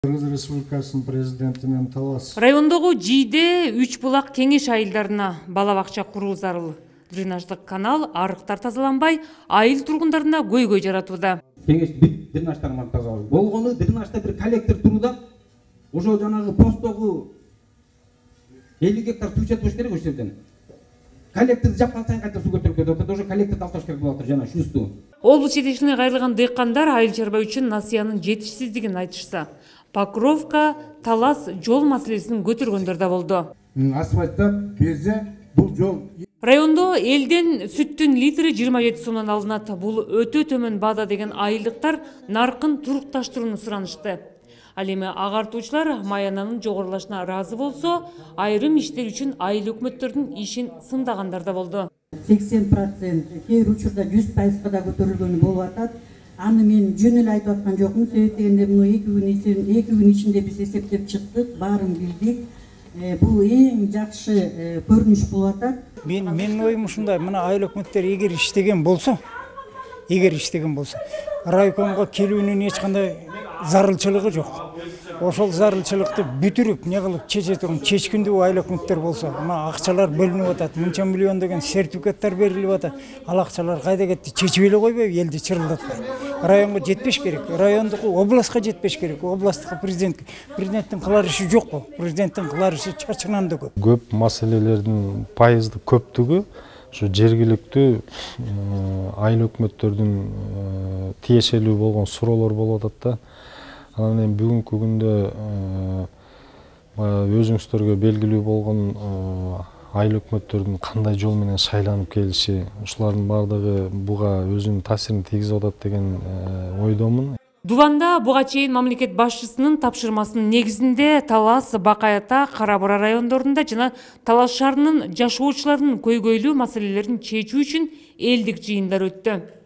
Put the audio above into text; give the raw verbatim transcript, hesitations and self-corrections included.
Кыргыз Республикасынын президентинен талас. Райондогу Жийде үч булак кеңеш айылдарына бала бакча куруу зарыл. Дренаждык канал арыктар тазаланбай, айыл тургундарына көйгөй жаратууда. Кеңеш дренаждар менен тазаланбай. Болгону дренажда бир коллектор туруда, ошол жанагы посттогу элүү гектар суу жетпеш керек ошол жерден. Коллекторду жапкан сайын кайта суу көтөрүп кетип атат. Ошо коллекторду алып керек болуп атат жана шунусу. Облус жетекчилигине кайрылган дыйкандар айыл чарба үчүн насыянын жетишсиздигин айтышса, Покровка, Талас жол маселесин көтөргөндөр да болду. Асфальттап берсе, бул жол. Райондо элден сүттүн литри жыйырма жети сомдон алынат. Бул өтө төмөн баада деген айылдыктар наркын турукташтырууну суранышты. Ал эми агартуучулар маянанын жогорулашына ыраазы болсо, айрым иштер үчүн айыл өкмөттөрдүн ишин сындагандар да болду. сексен процент, кээ бир учурда жүз пайызга да көтөрүлгөнү болуп атат. Аны мен жөн эле айтып аткан жокмун. Себеп дегенде мына эки күн ичинде эки күн ичинде биз эсептеп чыктык, баарын билдик. Бул эң жакшы көрүнүш болуп атат. Мен менин оюм ушундай, мына айыл өкмөттөр эгер иштеген болсо, эгер иштеген болсо, райкомго келүүнүн эч кандай зарылчылыгы жок. Ошол зарылчылыкты бүтүрүп, не кылып чече турган чечкиндүү айыл өкмөттөр болсо, мына акчалар бөлүнүп атат, мынча миллион деген сертификаттар берилип атат. Ал акчалар кайда кетти? Чечип эле койбойбу, элди чырылдатпай. Районго жетпеш керек, райондук областка жетпеш керек, областтыкка президент. Президенттин кылар иши жокпу? Президенттин кылар иши чачынанды көп. Көп маселелердин пайызды көптүгү ушу жергиликтүү айыл өкмөттөрдүн тиешелүү болгон суроолор болуп атат да. Анан эми бүгүнкү күндө өзүңүздөргө белгилүү болгон айыл өкмөттөрдүн кандай жол менен шайланып келиши, ушулардын баардыгы буга өзүнүн таасирин тийгизип атат деген ойдомун. Дубанда буга чейин мамлекет башчысынын тапшырмасынын негизинде Талас, Бакай Ата, Кара Бура райондорунда жана Талас шаарынын жашоочуларынын көйгөйлүү маселелерин чечүү үчүн элдик жыйындар өттү.